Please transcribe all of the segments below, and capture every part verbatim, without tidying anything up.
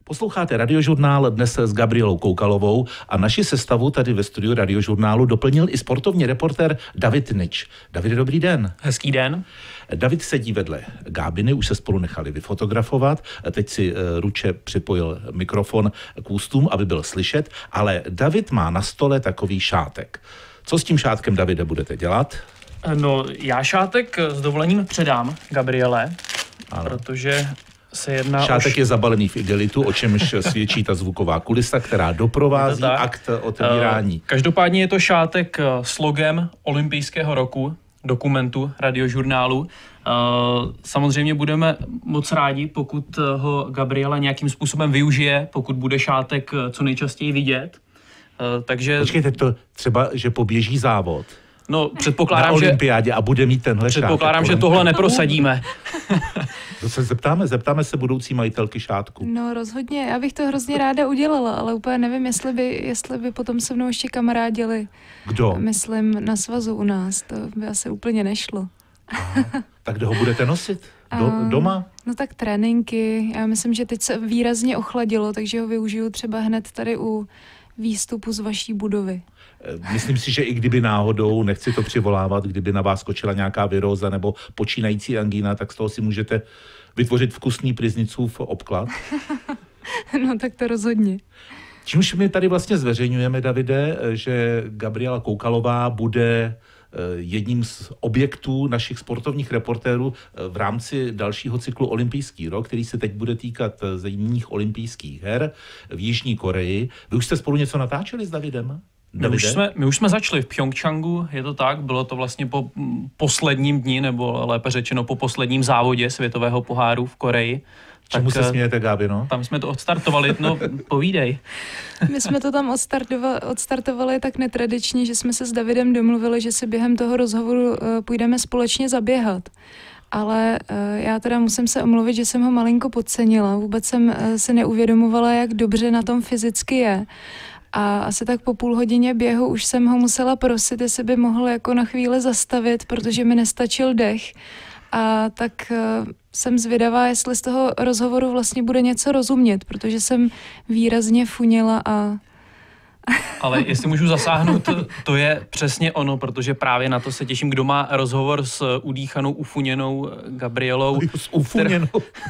Posloucháte Radiožurnál dnes s Gabrielou Koukalovou a naši sestavu tady ve studiu Radiožurnálu doplnil i sportovní reportér David Nič. Davide, dobrý den. Hezký den. David sedí vedle Gábiny, už se spolu nechali vyfotografovat. Teď si ruče připojil mikrofon k ústům, aby byl slyšet, ale David má na stole takový šátek. Co s tím šátkem, Davide, budete dělat? No, já šátek s dovolením předám Gabriele, ano. Protože se jedná Šátek o... je zabalený v igelitu, o čemž svědčí ta zvuková kulisa, která doprovází akt otevírání. Každopádně je to šátek s logem olympijského roku, dokumentu Radiožurnálu. Samozřejmě budeme moc rádi, pokud ho Gabriela nějakým způsobem využije, pokud bude šátek co nejčastěji vidět. Takže... Počkejte, to třeba, že poběží závod. No, předpokládám, na olympiádě a bude mít tenhle předpokládám, šátek. že tohle neprosadíme. To se zeptáme, zeptáme se budoucí majitelky šátku. No rozhodně, já bych to hrozně ráda udělala, ale úplně nevím, jestli by, jestli by potom se mnou ještě kamarádili. Kdo? Myslím na svazu u nás, to by asi úplně nešlo. Aha, tak kde ho budete nosit? Do, doma? No tak tréninky, já myslím, že teď se výrazně ochladilo, takže ho využiju třeba hned tady u výstupu z vaší budovy. Myslím si, že i kdyby náhodou, nechci to přivolávat, kdyby na vás skočila nějaká viróza nebo počínající angína, tak z toho si můžete vytvořit vkusný pryznicův obklad. No tak to rozhodně. Čímž my tady vlastně zveřejňujeme, Davide, že Gabriela Koukalová bude jedním z objektů našich sportovních reportérů v rámci dalšího cyklu Olympijský rok, který se teď bude týkat zimních olympijských her v Jižní Koreji. Vy už jste spolu něco natáčeli s Davidem? My už, jsme, my už jsme začali v Pchjongčchangu, je to tak, bylo to vlastně po posledním dni, nebo lépe řečeno po posledním závodě světového poháru v Koreji. Čemu tak, se smějete, Gábino? Tam jsme to odstartovali, no povídej. My jsme to tam odstartovali, odstartovali tak netradičně, že jsme se s Davidem domluvili, že si během toho rozhovoru uh, půjdeme společně zaběhat. Ale uh, já teda musím se omluvit, že jsem ho malinko podcenila. Vůbec jsem uh, si neuvědomovala, jak dobře na tom fyzicky je. A asi tak po půl hodině běhu už jsem ho musela prosit, jestli by mohl jako na chvíli zastavit, protože mi nestačil dech. A tak uh, jsem zvědavá, jestli z toho rozhovoru vlastně bude něco rozumět, protože jsem výrazně funila a... Ale jestli můžu zasáhnout, to, to je přesně ono, protože právě na to se těším, kdo má rozhovor s udýchanou, ufuněnou Gabrielou. S ufuněnou?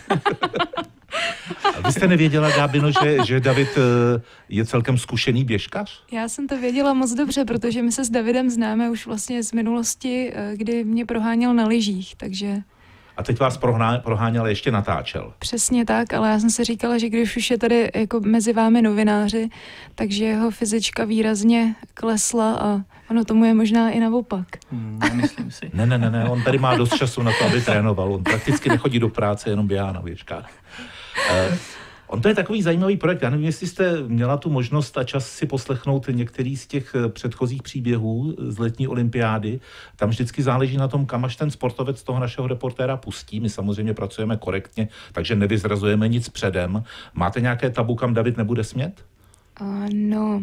A vy jste nevěděla, Gábino, že, že David je celkem zkušený běžkař? Já jsem to věděla moc dobře, protože my se s Davidem známe už vlastně z minulosti, kdy mě proháněl na lyžích, takže... A teď vás proháněl, ale ještě natáčel. Přesně tak, ale já jsem si říkala, že když už je tady jako mezi vámi novináři, takže jeho fyzička výrazně klesla a ono tomu je možná i naopak. Hmm, myslím si. Ne, ne, ne, ne, on tady má dost času na to, aby trénoval. On prakticky nechodí do práce, jenom běhá na běžkách. Uh, On to je takový zajímavý projekt. Já nevím, jestli jste měla tu možnost a čas si poslechnout některý z těch předchozích příběhů z letní olympiády. Tam vždycky záleží na tom, kam až ten sportovec toho našeho reportéra pustí. My samozřejmě pracujeme korektně, takže nevyzrazujeme nic předem. Máte nějaké tabu, kam David nebude smět? Uh, no...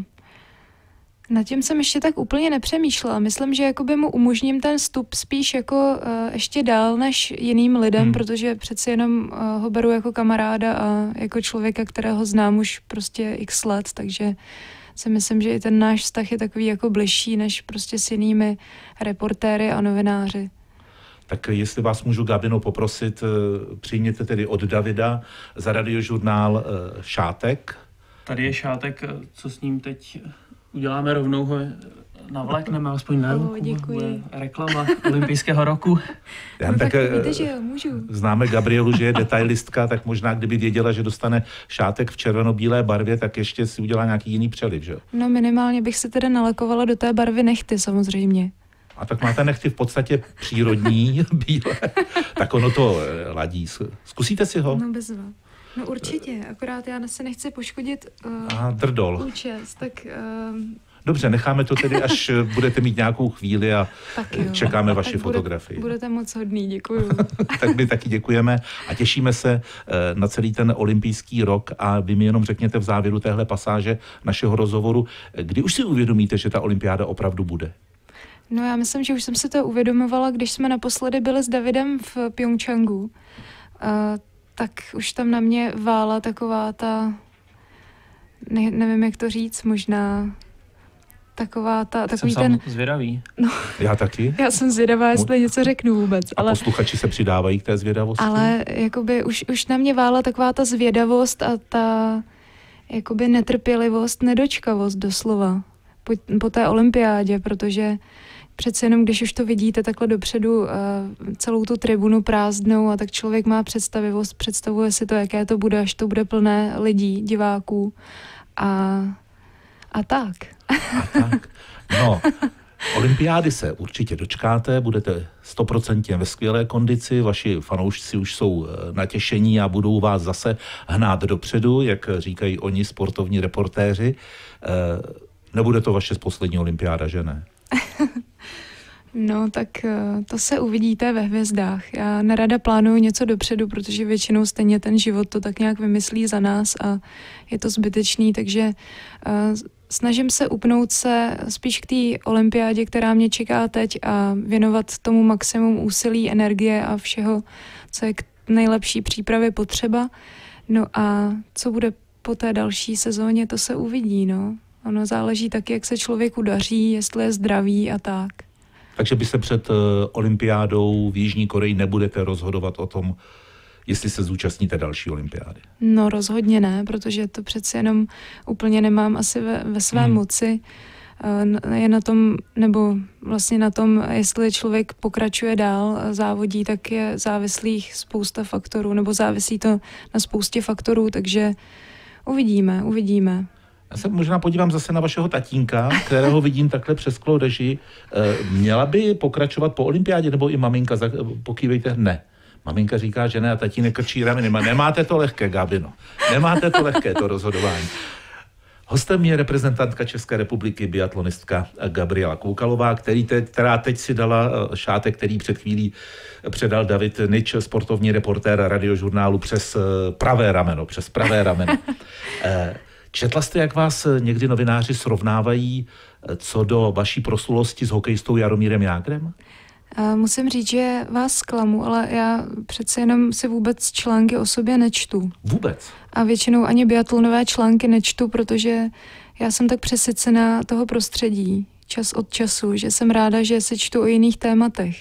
Nad tím jsem ještě tak úplně nepřemýšlela. Myslím, že jakoby mu umožním ten vstup spíš jako uh, ještě dál než jiným lidem, hmm. protože přeci jenom uh, ho beru jako kamaráda a jako člověka, kterého znám už prostě x let, takže si myslím, že i ten náš vztah je takový jako bližší než prostě s jinými reportéry a novináři. Tak jestli vás můžu, Gábino, poprosit, přijměte tedy od Davida za Radiožurnál šátek. Tady je šátek, co s ním teď... Uděláme rovnou ho navlékneme, aspoň na ruku. Děkuji. Reklama olympijského roku. Já no, tak, tak víte, že jo, můžu. Známe Gabrielu, že je detailistka, tak možná kdyby věděla, že dostane šátek v červeno-bílé barvě, tak ještě si udělá nějaký jiný přeliv, že jo? No minimálně bych se teda nalakovala do té barvy nechty, samozřejmě. A tak máte nechty v podstatě přírodní, bílé. Tak ono to ladí. Zkusíte si ho? No bezva. No určitě, akorát já se nechci poškodit uh, Aha, drdol. účest, tak... Uh, Dobře, necháme to tedy, až budete mít nějakou chvíli a čekáme vaši tak fotografii. Bude, budete moc hodný, děkuju. Tak my taky děkujeme a těšíme se na celý ten olympijský rok a vy mi jenom řekněte v závěru téhle pasáže našeho rozhovoru, kdy už si uvědomíte, že ta olympiáda opravdu bude? No já myslím, že už jsem si to uvědomovala, když jsme naposledy byli s Davidem v Pchjongčchangu. Uh, tak už tam na mě vála taková ta ne, nevím, jak to říct, možná taková ta, takový jsem ten... Jsem zvědavý. No, já taky. Já jsem zvědavá, jestli něco řeknu vůbec. A ale, posluchači se přidávají k té zvědavosti? Ale jakoby už, už na mě vála taková ta zvědavost a ta jakoby netrpělivost, nedočkavost doslova po, po té olympiádě, protože přece jenom, když už to vidíte takhle dopředu uh, celou tu tribunu prázdnou a tak člověk má představivost, představuje si to, jaké to bude, až to bude plné lidí, diváků a, a tak. A tak. No, olympiády se určitě dočkáte, budete stoprocentně ve skvělé kondici, vaši fanoušci už jsou natěšení a budou vás zase hnát dopředu, jak říkají oni sportovní reportéři. Nebude to vaše poslední olympiáda, že ne? No, tak to se uvidíte ve hvězdách. Já nerada plánuju něco dopředu, protože většinou stejně ten život to tak nějak vymyslí za nás a je to zbytečný, takže uh, snažím se upnout se spíš k té olympiádě, která mě čeká teď a věnovat tomu maximum úsilí, energie a všeho, co je k nejlepší přípravě potřeba. No a co bude po té další sezóně, to se uvidí, no. Ono záleží taky, jak se člověku daří, jestli je zdravý a tak. Takže by se před uh, olympiádou v Jižní Koreji nebudete rozhodovat o tom, jestli se zúčastníte další olympiády? No rozhodně ne, protože to přeci jenom úplně nemám asi ve, ve své hmm. moci. Uh, je na tom, nebo vlastně na tom, jestli člověk pokračuje dál, závodí, tak je závislých spousta faktorů, nebo závisí to na spoustě faktorů, takže uvidíme, uvidíme. Já se možná podívám zase na vašeho tatínka, kterého vidím takhle přes sklo režii. Měla by pokračovat po olympiádě, nebo i maminka? Pokývejte, ne. Maminka říká, že ne, a tatínek krčí rameny. Nemáte to lehké, Gabino. Nemáte to lehké, to rozhodování. Hostem je reprezentantka České republiky, biatlonistka Gabriela Koukalová, který te, která teď si dala šátek, který před chvílí předal David Nič, sportovní reportér Radiožurnálu, přes pravé rameno, přes pravé rameno. Četla jste, jak vás někdy novináři srovnávají co do vaší proslulosti s hokejistou Jaromírem Jágrem? Musím říct, že vás zklamu, ale já přece jenom si vůbec články o sobě nečtu. Vůbec? A většinou ani biatlonové články nečtu, protože já jsem tak přesycená toho prostředí čas od času, že jsem ráda, že se čtu o jiných tématech.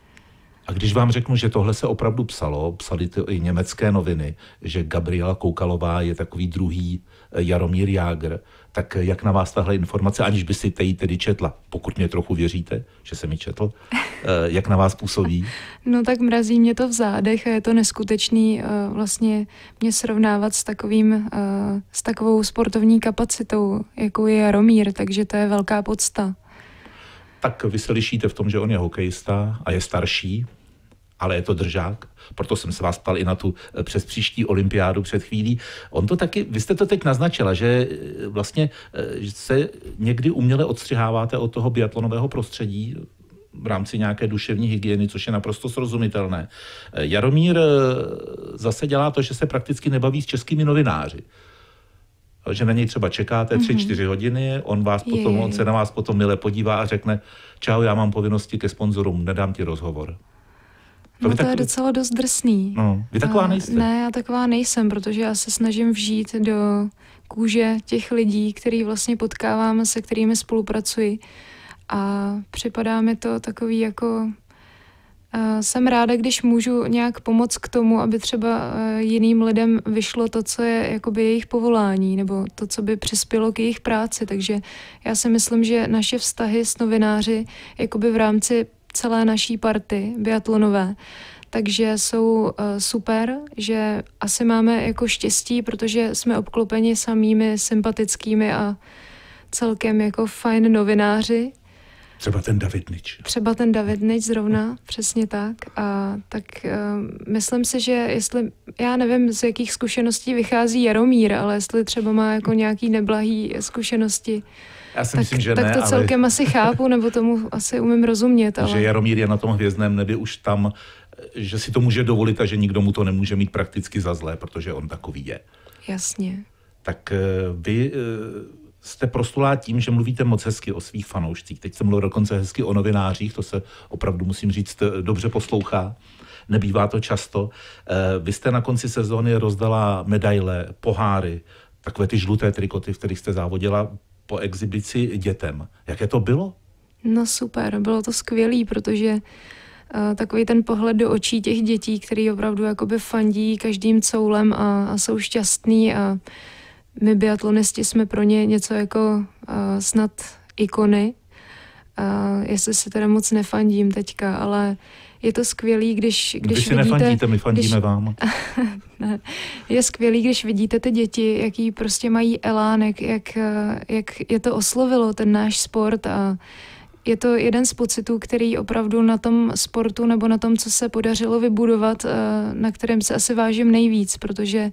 A když vám řeknu, že tohle se opravdu psalo, psali to i německé noviny, že Gabriela Koukalová je takový druhý Jaromír Jágr, tak jak na vás tahle informace, aniž by si ji tedy četla, pokud mě trochu věříte, že jsem ji četl, jak na vás působí? No tak mrazí mě to v zádech a je to neskutečný vlastně mě srovnávat s takovým, s takovou sportovní kapacitou, jakou je Jaromír, takže to je velká podsta. Tak vy se lišíte v tom, že on je hokejista a je starší, ale je to držák. Proto jsem se vás ptal i na tu přes příští olympiádu před chvílí. On to taky, vy jste to teď naznačila, že vlastně se někdy uměle odstřiháváte od toho biatlonového prostředí v rámci nějaké duševní hygieny, což je naprosto srozumitelné. Jaromír zase dělá to, že se prakticky nebaví s českými novináři. Že na něj třeba čekáte tři, čtyři hodiny, on, vás potom, on se na vás potom mile podívá a řekne, čau, já mám povinnosti ke sponzorům, nedám ti rozhovor. To, no to tak... je docela dost drsný. No, vy taková nejste? Ne, já taková nejsem, protože já se snažím vžít do kůže těch lidí, který vlastně potkáváme, se kterými spolupracuji. A připadá mi to takový jako... Uh, jsem ráda, když můžu nějak pomoct k tomu, aby třeba uh, jiným lidem vyšlo to, co je jakoby jejich povolání, nebo to, co by přispělo k jejich práci. Takže já si myslím, že naše vztahy s novináři jakoby v rámci celé naší party biatlonové, takže jsou uh, super, že asi máme jako štěstí, protože jsme obklopeni samými sympatickými a celkem jako fajn novináři. Třeba ten David Nič. Třeba ten David Nič zrovna, přesně tak. A tak uh, myslím si, že jestli, já nevím, z jakých zkušeností vychází Jaromír, ale jestli třeba má jako nějaký neblahý zkušenosti, já si tak, myslím, že tak ne, to celkem ale... asi chápu, nebo tomu asi umím rozumět. Ale... Že Jaromír je na tom hvězdném nebi už tam, že si to může dovolit a že nikdo mu to nemůže mít prakticky za zlé, protože on takový je. Jasně. Tak vy jste prostulá tím, že mluvíte moc hezky o svých fanoušcích. Teď jsem mluvil dokonce hezky o novinářích, to se opravdu, musím říct, dobře poslouchá. Nebývá to často. Vy jste na konci sezóny rozdala medaile, poháry, takové ty žluté trikoty, v kterých jste závodila po exibici dětem. Jaké to bylo? No super, bylo to skvělý, protože uh, takový ten pohled do očí těch dětí, který opravdu jakoby fandí každým coulem a, a jsou šťastný a my biatlonisti jsme pro ně něco jako uh, snad ikony. Uh, jestli si teda moc nefandím teďka, ale je to skvělý, když, když Vy si vidíte... nefandíte, my fandíme když, vám. ne, je skvělý, když vidíte ty děti, jaký prostě mají elán, jak, jak, jak je to oslovilo, ten náš sport a je to jeden z pocitů, který opravdu na tom sportu nebo na tom, co se podařilo vybudovat, na kterém se asi vážím nejvíc, protože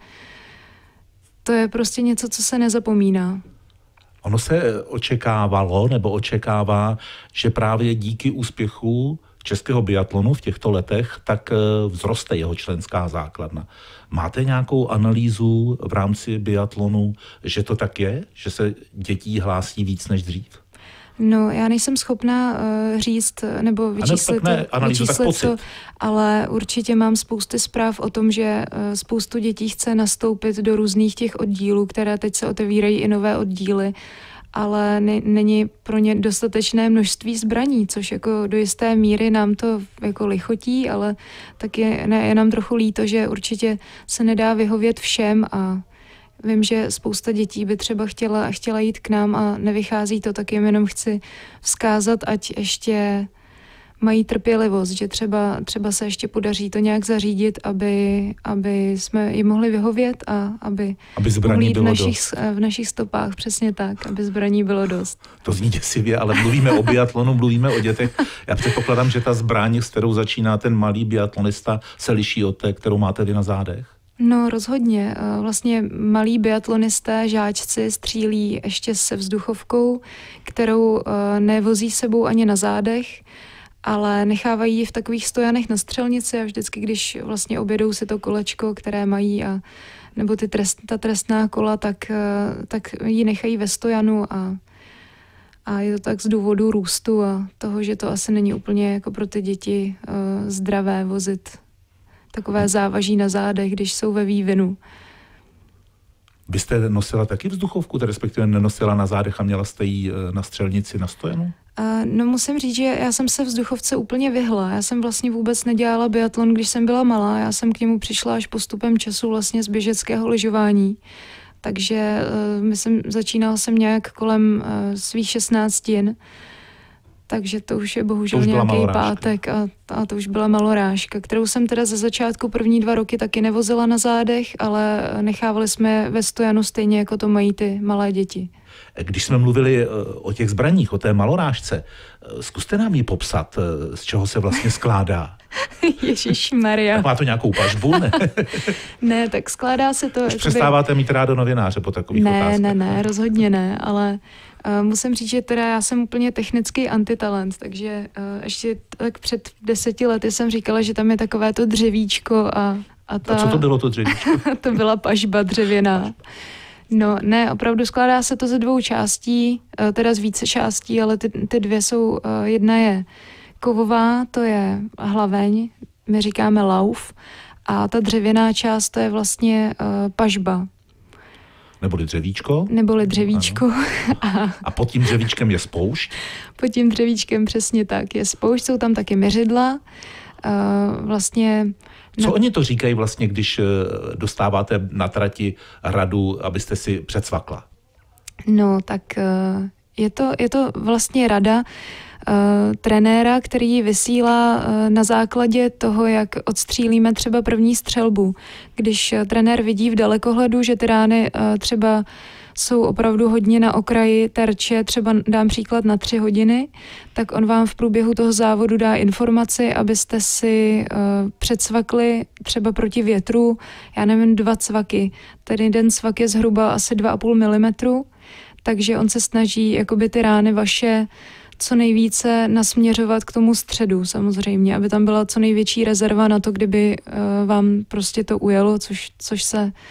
to je prostě něco, co se nezapomíná. Ono se očekávalo nebo očekává, že právě díky úspěchu českého biatlonu v těchto letech, tak vzroste jeho členská základna. Máte nějakou analýzu v rámci biatlonu, že to tak je? Že se dětí hlásí víc než dřív? No, já nejsem schopná uh, říct nebo vyčíslit, ne, analýzu, vyčíslit to, ale určitě mám spousty zpráv o tom, že uh, spoustu dětí chce nastoupit do různých těch oddílů, které teď se otevírají i nové oddíly, ale ne, není pro ně dostatečné množství zbraní, což jako do jisté míry nám to jako lichotí, ale tak je, ne, je nám trochu líto, že určitě se nedá vyhovět všem a vím, že spousta dětí by třeba chtěla, chtěla jít k nám a nevychází to, tak jim jenom chci vzkázat, ať ještě mají trpělivost, že třeba, třeba se ještě podaří to nějak zařídit, aby, aby jsme jim mohli vyhovět a aby, aby zbraní mohli bylo v našich, dost. v našich stopách, přesně tak, aby zbraní bylo dost. To zní děsivě, ale mluvíme o biatlonu, mluvíme o dětech. Já předpokládám, že ta zbraň, s kterou začíná ten malý biatlonista, se liší od té, kterou máte vy na zádech. No rozhodně. Vlastně malí biatlonisté, žáčci střílí ještě se vzduchovkou, kterou nevozí sebou ani na zádech, ale nechávají ji v takových stojanech na střelnici a vždycky, když vlastně objedou si to kolečko, které mají, a, nebo ty trest, ta trestná kola, tak, tak ji nechají ve stojanu a, a je to tak z důvodu růstu a toho, že to asi není úplně jako pro ty děti uh, zdravé vozit takové závaží na zádech, když jsou ve vývinu. Vy jste nosila taky vzduchovku, respektive nenosila na zádech a měla jste ji na střelnici na stojanu? Uh, no musím říct, že já jsem se vzduchovce úplně vyhla. Já jsem vlastně vůbec nedělala biatlon, když jsem byla malá. Já jsem k němu přišla až postupem času vlastně z běžeckého lyžování. Takže uh, myslím, začínala jsem nějak kolem uh, svých šestnáctin. Takže to už je bohužel nějaký pátek a, a to už byla malorážka, kterou jsem teda ze začátku první dva roky taky nevozila na zádech, ale nechávali jsme ve stojanu stejně, jako to mají ty malé děti. Když jsme mluvili o těch zbraních, o té malorážce, zkuste nám ji popsat, z čeho se vlastně skládá. Ježišmarja. Tak má to nějakou pažbu, ne? Ne, tak skládá se to... Už přestáváte mít rádo novináře po takových ne, otázkách. Ne, ne, rozhodně ne, ale uh, musím říct, že teda já jsem úplně technický antitalent, takže uh, ještě tak před deseti lety jsem říkala, že tam je takové to dřevíčko a... A, ta, a co to bylo to dřevíčko? To byla pažba dřevěná. No ne, opravdu skládá se to ze dvou částí, uh, teda z více částí, ale ty, ty dvě jsou, uh, jedna je kovová, to je hlaveň, my říkáme lauf, a ta dřevěná část, to je vlastně uh, pažba. Neboli dřevíčko. Neboli dřevíčko. A, a pod tím dřevíčkem je spoušť? Pod tím dřevíčkem přesně tak je spoušť, jsou tam taky měřidla. Uh, vlastně... Co na... oni to říkají vlastně, když dostáváte na trati radu, abyste si předsvakla? No, tak uh, je to, je to vlastně rada Uh, trenéra, který vysílá uh, na základě toho, jak odstřílíme třeba první střelbu. Když uh, trenér vidí v dalekohledu, že ty rány uh, třeba jsou opravdu hodně na okraji terče, třeba dám příklad na tři hodiny, tak on vám v průběhu toho závodu dá informaci, abyste si uh, předsvakli třeba proti větru, já nevím, dva cvaky. Ten jeden cvak je zhruba asi dva a půl milimetru, takže on se snaží jakoby ty rány vaše co nejvíce nasměřovat k tomu středu samozřejmě, aby tam byla co největší rezerva na to, kdyby uh, vám prostě to ujelo, což, což se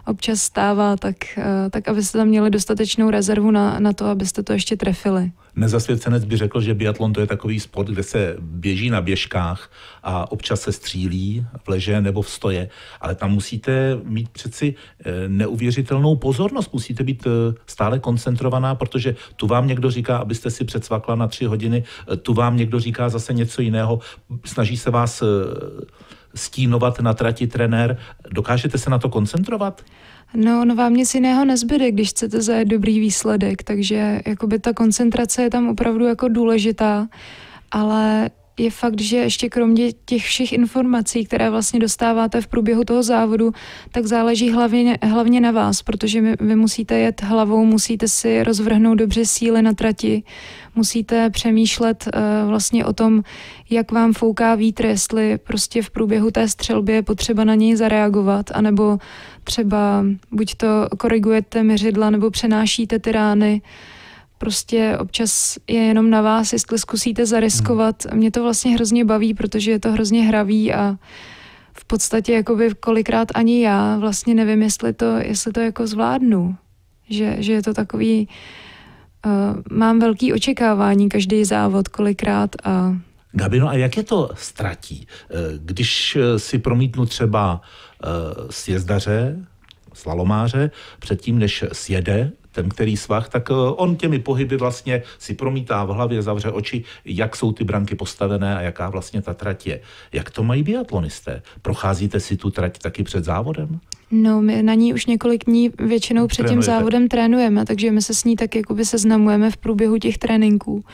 občas stává, tak, tak abyste tam měli dostatečnou rezervu na, na to, abyste to ještě trefili. Nezasvěcenec by řekl, že biatlon to je takový sport, kde se běží na běžkách a občas se střílí v leže nebo v stoje, ale tam musíte mít přeci neuvěřitelnou pozornost, musíte být stále koncentrovaná, protože tu vám někdo říká, abyste si předsvakla na tři hodiny, tu vám někdo říká zase něco jiného, snaží se vás stínovat na trati trenér. Dokážete se na to koncentrovat? No, no vám nic jiného nezbyde, když chcete zajet dobrý výsledek, takže jakoby ta koncentrace je tam opravdu jako důležitá, ale je fakt, že ještě kromě těch všech informací, které vlastně dostáváte v průběhu toho závodu, tak záleží hlavně, hlavně na vás, protože my, vy musíte jet hlavou, musíte si rozvrhnout dobře síly na trati, musíte přemýšlet uh, vlastně o tom, jak vám fouká vítr, jestli prostě v průběhu té střelby je potřeba na něj zareagovat, anebo třeba buď to korigujete měřidla, nebo přenášíte ty rány. Prostě občas je jenom na vás, jestli zkusíte zariskovat. Mě to vlastně hrozně baví, protože je to hrozně hravý a v podstatě jakoby kolikrát ani já vlastně nevím, jestli to, jestli to jako zvládnu. Že, že je to takový... Uh, mám velký očekávání každý závod kolikrát a... Gabino, a jak je to s tratí? Když si promítnu třeba sjezdaře, slalomáře, předtím, než sjede ten, který svah, tak on těmi pohyby vlastně si promítá v hlavě, zavře oči, jak jsou ty branky postavené a jaká vlastně ta trať je. Jak to mají biatlonisté? Procházíte si tu trať taky před závodem? No, my na ní už několik dní většinou před tím závodem trénujeme, takže my se s ní tak jakoby seznamujeme v průběhu těch tréninků.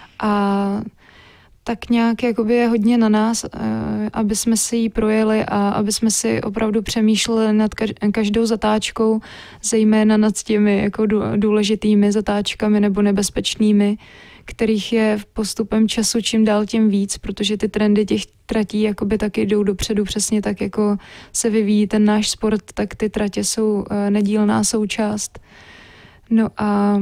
A tak nějak jakoby je hodně na nás, aby jsme si ji projeli a aby jsme si opravdu přemýšleli nad každou zatáčkou, zejména nad těmi jako důležitými zatáčkami nebo nebezpečnými, kterých je v postupem času čím dál tím víc, protože ty trendy těch tratí jakoby taky jdou dopředu, přesně tak, jako se vyvíjí ten náš sport, tak ty tratě jsou nedílná součást. No a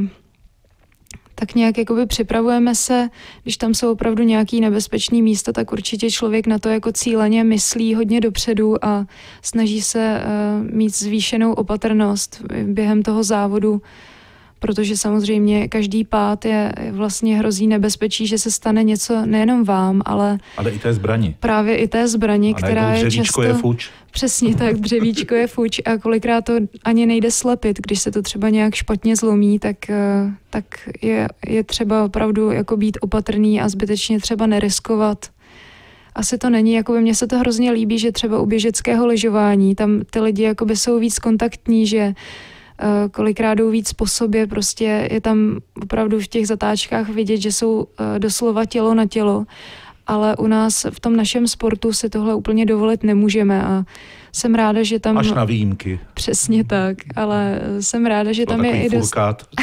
tak nějak jakoby připravujeme se, když tam jsou opravdu nějaký nebezpečný místa, tak určitě člověk na to jako cíleně myslí hodně dopředu a snaží se uh, mít zvýšenou opatrnost během toho závodu, protože samozřejmě každý pád je vlastně hrozí nebezpečí, že se stane něco nejenom vám, ale... Ale i té zbrani. Právě i té zbrani, a která je často... je fuč. Přesně tak, dřevíčko je fuč a kolikrát to ani nejde slepit, když se to třeba nějak špatně zlomí, tak, tak je, je třeba opravdu jako být opatrný a zbytečně třeba neriskovat. Asi to není, jakoby mně se to hrozně líbí, že třeba u běžeckého lyžování, tam ty lidi jakoby jsou víc kontaktní, že kolikrát jdou víc po sobě, prostě je tam opravdu v těch zatáčkách vidět, že jsou doslova tělo na tělo, ale u nás v tom našem sportu si tohle úplně dovolit nemůžeme a jsem ráda, že tam... Až na výjimky. Přesně tak, ale jsem ráda, že to tam je i dost...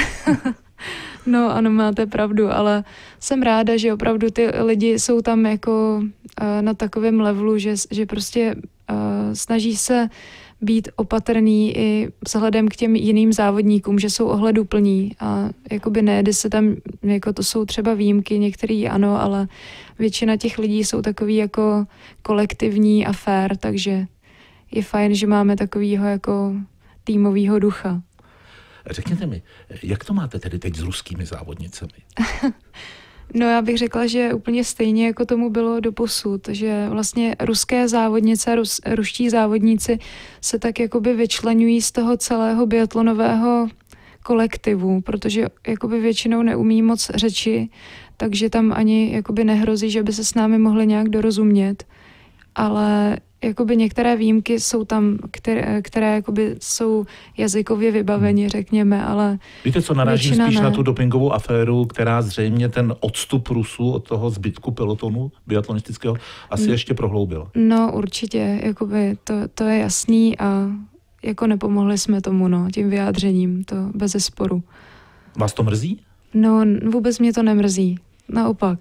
No ano, máte pravdu, ale jsem ráda, že opravdu ty lidi jsou tam jako uh, na takovém levelu, že, že prostě uh, snaží se být opatrný i vzhledem k těm jiným závodníkům, že jsou ohleduplní a jakoby nejde se tam, jako to jsou třeba výjimky, některý ano, ale většina těch lidí jsou takový jako kolektivní a fair, takže je fajn, že máme takovýho jako týmovýho ducha. Řekněte mi, jak to máte tedy teď s ruskými závodnicemi? No já bych řekla, že úplně stejně, jako tomu bylo doposud, že vlastně ruské závodnice, rus, ruští závodníci se tak jakoby vyčleňují z toho celého biatlonového kolektivu, protože jakoby většinou neumí moc řeči, takže tam ani jakoby nehrozí, že by se s námi mohli nějak dorozumět, ale jakoby některé výjimky jsou tam, které, které jakoby jsou jazykově vybaveni, řekněme, ale víte, co narážím spíš ne. na tu dopingovou aféru, která zřejmě ten odstup Rusů od toho zbytku pelotonu biatlonistického asi no, ještě prohloubila. No určitě, jakoby to, to je jasný a jako nepomohli jsme tomu, no, tím vyjádřením, to bezesporu. Vás to mrzí? No vůbec mě to nemrzí, naopak.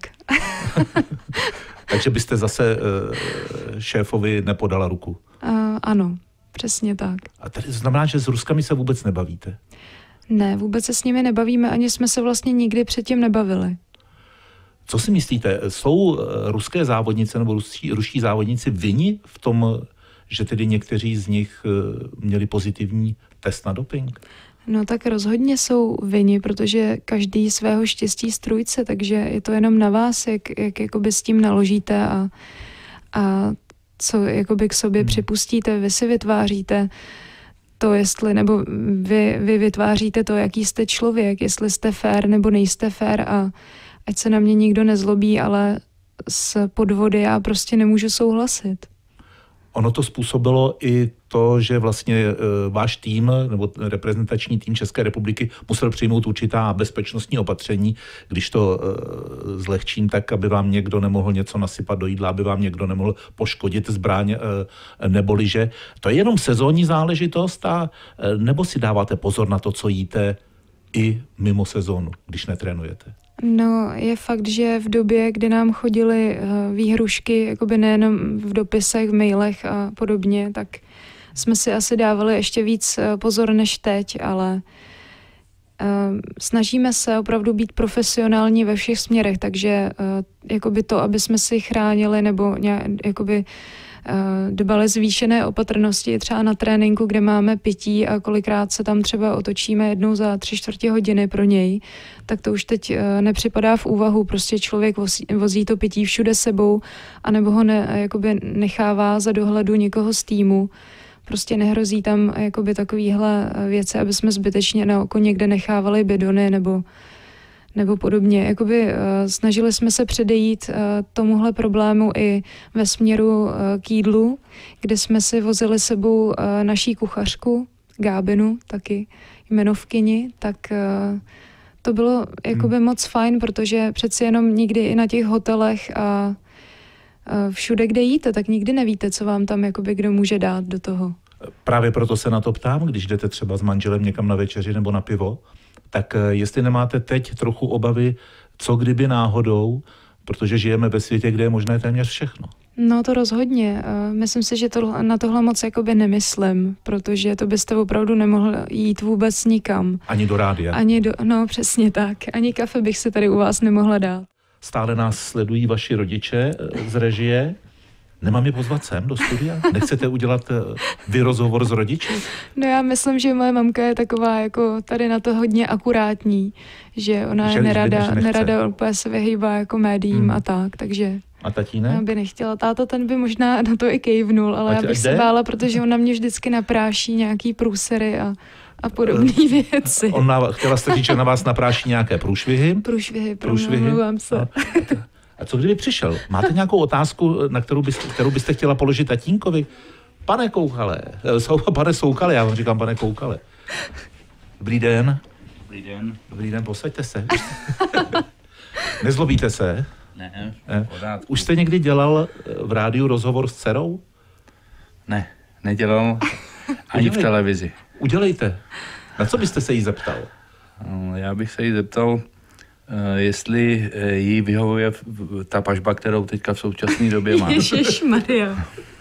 Takže byste zase uh, šéfovi nepodala ruku? Uh, ano, přesně tak. A tady znamená, že s Ruskami se vůbec nebavíte? Ne, vůbec se s nimi nebavíme, ani jsme se vlastně nikdy předtím nebavili. Co si myslíte, jsou ruské závodnice nebo ruští, ruští závodníci vinni v tom, že tedy někteří z nich měli pozitivní test na doping? No tak rozhodně jsou vini, protože každý svého štěstí strůjce, takže je to jenom na vás, jak, jak jakoby s tím naložíte a, a co jakoby k sobě hmm. připustíte, vy si vytváříte to, jestli, nebo vy, vy vytváříte to, jaký jste člověk, jestli jste fér nebo nejste fér a ať se na mě nikdo nezlobí, ale s podvody já prostě nemůžu souhlasit. Ono to způsobilo i to, že vlastně e, váš tým nebo reprezentační tým České republiky musel přijmout určitá bezpečnostní opatření, když to e, zlehčím, tak aby vám někdo nemohl něco nasypat do jídla, aby vám někdo nemohl poškodit zbraň e, neboli že. To je jenom sezónní záležitost a e, nebo si dáváte pozor na to, co jíte i mimo sezónu, když netrénujete? No, je fakt, že v době, kdy nám chodily výhrušky, jakoby nejenom v dopisech, v mailech a podobně, tak jsme si asi dávali ještě víc pozor než teď, ale uh, snažíme se opravdu být profesionální ve všech směrech, takže uh, jakoby to, aby jsme si chránili nebo nějak, jakoby dbali zvýšené opatrnosti třeba na tréninku, kde máme pití a kolikrát se tam třeba otočíme jednou za tři čtvrtě hodiny pro něj, tak to už teď nepřipadá v úvahu. Prostě člověk vozí, vozí to pití všude sebou anebo ho ne, jakoby nechává za dohledu někoho z týmu. Prostě nehrozí tam jakoby takovýhle věci, aby jsme zbytečně na oko někde nechávali bidony nebo nebo podobně. Jakoby uh, snažili jsme se předejít uh, tomuhle problému i ve směru uh, k jídlu, kde jsme si vozili sebou uh, naší kuchařku, Gábinu, taky jmenovkyni, tak uh, to bylo jakoby hmm. moc fajn, protože přeci jenom nikdy i na těch hotelech a uh, všude, kde jíte, tak nikdy nevíte, co vám tam jakoby kdo může dát do toho. Právě proto se na to ptám, když jdete třeba s manželem někam na večeři nebo na pivo, tak jestli nemáte teď trochu obavy, co kdyby náhodou, protože žijeme ve světě, kde je možné téměř všechno. No to rozhodně. Myslím si, že to, na tohle moc jakoby nemyslím, protože to byste opravdu nemohl jít vůbec nikam. Ani do rádia. Ani do, no přesně tak. Ani kafe bych si tady u vás nemohla dát. Stále nás sledují vaši rodiče z režie. Nemám je pozvat sem do studia? Nechcete udělat vy rozhovor s rodiči? No já myslím, že moje mamka je taková jako tady na to hodně akurátní, že ona je nerada, nerada úplně se vyhýbá jako médiím hmm. a tak, takže... A tatínek? Já by nechtěla. Táta ten by možná na to i kejvnul, ale ať, já bych se bála, protože ona mě vždycky napráší nějaký průsery a, a podobné věci. On na, chtěla jste říct, že na vás napráší nějaké průšvihy? Průšvihy, promluvám se. A, a co kdyby přišel? Máte nějakou otázku, na kterou byste, kterou byste chtěla položit tatínkovi? Pane Koukale, pane Soukale, já vám říkám pane Koukale. Dobrý den. Dobrý den. Dobrý den, posaďte se. Nezlobíte se? Ne, ne. Už jste někdy dělal v rádiu rozhovor s dcerou? Ne, nedělal ani v televizi. Udělejte. Na co byste se jí zeptal? No, já bych se jí zeptal, jestli jí vyhovuje ta pažba, kterou teďka v současné době má. Ježišmarja.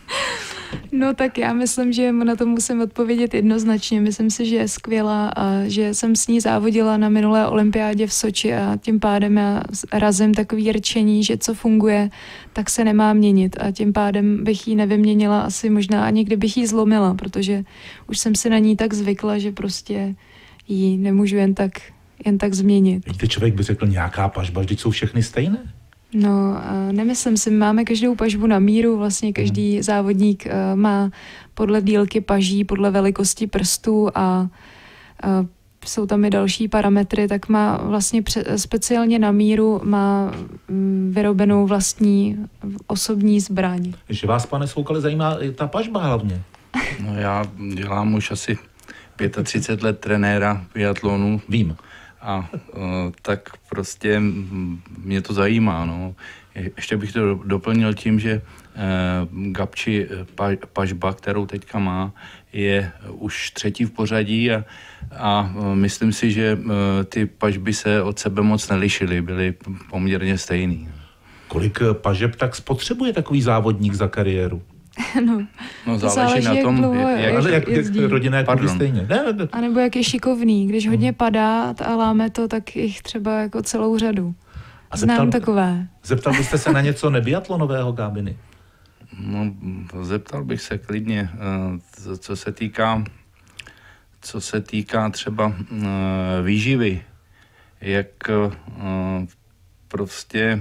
No tak já myslím, že na to musím odpovědět jednoznačně. Myslím si, že je skvělá a že jsem s ní závodila na minulé olympiádě v Soči a tím pádem já razím takový rčení, že co funguje, tak se nemá měnit a tím pádem bych ji nevyměnila asi možná ani kdybych ji zlomila, protože už jsem si na ní tak zvykla, že prostě ji nemůžu jen tak, jen tak změnit. Víte, člověk by řekl nějaká pažba, vždyť jsou všechny stejné? No, nemyslím si, máme každou pažbu na míru, vlastně každý hmm. závodník má podle dílky paží, podle velikosti prstů a, a jsou tam i další parametry, tak má vlastně speciálně na míru má vyrobenou vlastní osobní zbraň. Že vás, pane Soukale, zajímá ta pažba hlavně? No já dělám už asi třicet pět let trenéra biatlonu. Vím. A uh, tak prostě mě to zajímá, no. Ještě bych to doplnil tím, že uh, Gabči pa, pažba, kterou teďka má, je už třetí v pořadí a, a uh, myslím si, že uh, ty pažby se od sebe moc nelišily, byly poměrně stejný. Kolik pažeb tak spotřebuje takový závodník za kariéru? No, no záleží, záleží na tom, dlouho, jak, jak, jak, jak rodina je stejně. Ne, ne. A nebo jak je šikovný. Když hodně padá a láme to, tak jich třeba jako celou řadu. A Znám zeptal, takové. Zeptal byste se na něco nebiatlonového, Gábiny? No, zeptal bych se klidně, co se týká, co se týká třeba výživy, jak prostě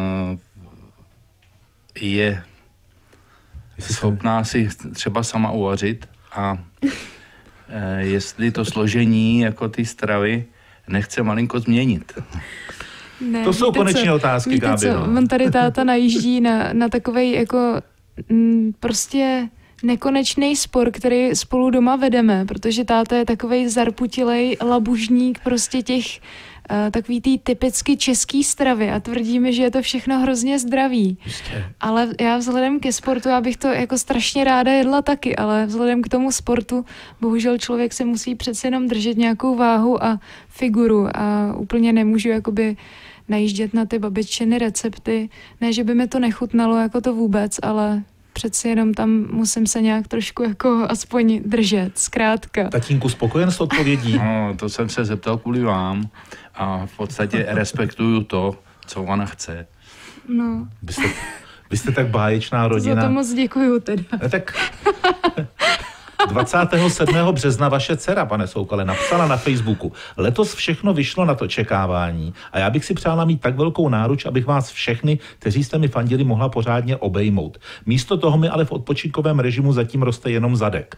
je schopná si třeba sama uvařit a jestli to složení jako ty stravy nechce malinko změnit. Ne, to jsou konečně co, otázky, Gábě. Co, on tady táta najíždí na, na takovej jako m, prostě nekonečný spor, který spolu doma vedeme, protože táta je takovej zarputilej labužník prostě těch uh, takový tý typicky český stravy a tvrdíme, že je to všechno hrozně zdravý. Jistě. Ale já vzhledem ke sportu, já bych to jako strašně ráda jedla taky, ale vzhledem k tomu sportu, bohužel člověk se musí přece jenom držet nějakou váhu a figuru a úplně nemůžu jakoby najíždět na ty babičiny recepty. Ne, že by mi to nechutnalo jako to vůbec, ale přeci jenom tam musím se nějak trošku jako aspoň držet, zkrátka. Tatínku, spokojen s odpovědí? No, to jsem se zeptal kvůli vám a v podstatě respektuju to, co ona chce. No. Vy jste, vy jste tak báječná rodina. Za to moc děkuju teda. Ne, tak dvacátého sedmého března vaše dcera, pane Soukale, napsala na Facebooku: letos všechno vyšlo nad očekávání a já bych si přála mít tak velkou náruč, abych vás všechny, kteří jste mi fandili, mohla pořádně obejmout. Místo toho mi ale v odpočinkovém režimu zatím roste jenom zadek.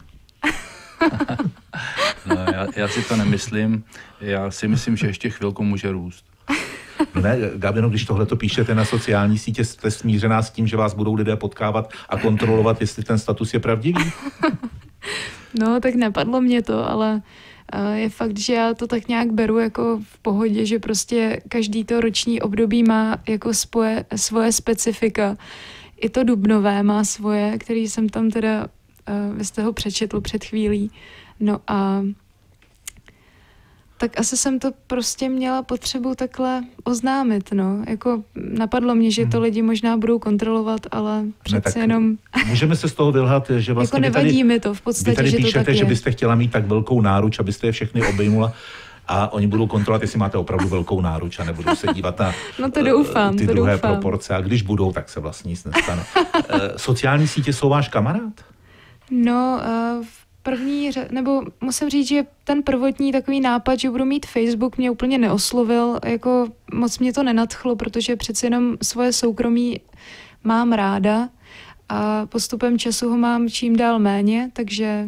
No, já, já si to nemyslím. Já si myslím, že ještě chvilku může růst. Ne, Gabino, když tohleto píšete na sociální sítě, jste smířená s tím, že vás budou lidé potkávat a kontrolovat, jestli ten status je pravdivý? No, tak napadlo mě to, ale je fakt, že já to tak nějak beru jako v pohodě, že prostě každý to roční období má jako spoje, svoje specifika. I to dubnové má svoje, který jsem tam teda, vy jste ho přečetl před chvílí. No a tak asi jsem to prostě měla potřebu takhle oznámit, no. Jako napadlo mě, že to lidi možná budou kontrolovat, ale přece ne, jenom... Můžeme se z toho vylhat, že vlastně... Jako nevadí tady, mi to v podstatě, vy tady že píšete, to tak že je. byste chtěla mít tak velkou náruč, abyste je všechny obejmula a oni budou kontrolovat, jestli máte opravdu velkou náruč a nebudou se dívat na no to doufám, ty to druhé doufám. proporce. A když budou, tak se vlastně nic nestane. Sociální sítě jsou váš kamarád? No, uh, v první, nebo musím říct, že ten prvotní takový nápad, že budu mít Facebook, mě úplně neoslovil, jako moc mě to nenadchlo, protože přeci jenom svoje soukromí mám ráda a postupem času ho mám čím dál méně, takže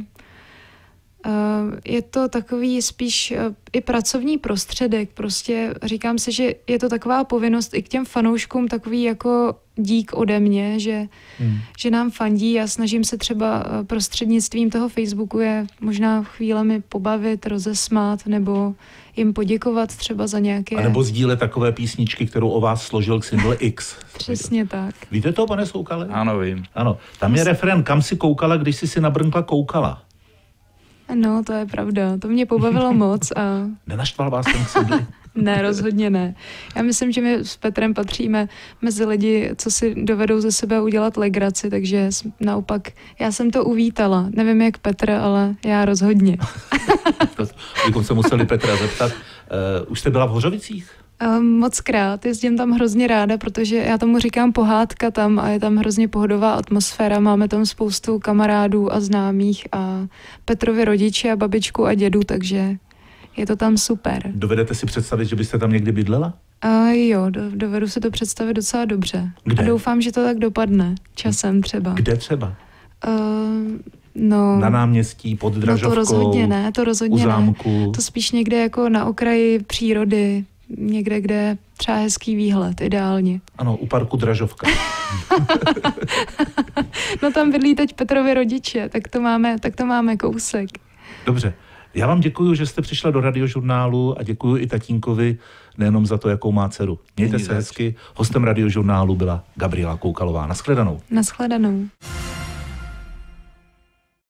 uh, je to takový spíš uh, i pracovní prostředek, prostě říkám si, že je to taková povinnost i k těm fanouškům, takový jako dík ode mě, že, hmm. že nám fandí a snažím se třeba prostřednictvím toho Facebooku je možná chvílemi pobavit, rozesmát nebo jim poděkovat třeba za nějaké... A nebo sdílet takové písničky, kterou o vás složil Xindl X. Přesně tak. Víte to, pane Soukale? Ano, vím. Ano, tam je refrén, kam si koukala, když jsi si na Brnkla koukala. No, to je pravda. To mě pobavilo moc a... Nenaštval vás ten Xindl? Ne, rozhodně ne. Já myslím, že my s Petrem patříme mezi lidi, co si dovedou ze sebe udělat legraci, takže naopak já jsem to uvítala. Nevím jak Petr, ale já rozhodně. Kdybychom se museli Petra zeptat, uh, už jste byla v Hořovicích? Um, moc krát, jezdím tam hrozně ráda, protože já tomu říkám pohádka tam a je tam hrozně pohodová atmosféra, máme tam spoustu kamarádů a známých a Petrovi rodiče a babičku a dědu, takže je to tam super. Dovedete si představit, že byste tam někdy bydlela? A jo, do, dovedu si to představit docela dobře. Kde? A doufám, že to tak dopadne. Časem třeba. Kde třeba? Uh, no, Na náměstí, pod Dražovkou? No to rozhodně ne, to rozhodně u zámku. ne. To spíš někde jako na okraji přírody, někde, kde je třeba hezký výhled, ideálně. Ano, u parku Dražovka. No tam bydlí teď Petrovi rodiče, tak to máme, tak to máme kousek. Dobře. Já vám děkuji, že jste přišla do Radiožurnálu a děkuji i tatínkovi nejenom za to, jakou má dceru. Mějte se hezky. Hostem Radiožurnálu byla Gabriela Koukalová. Naschledanou. Naschledanou.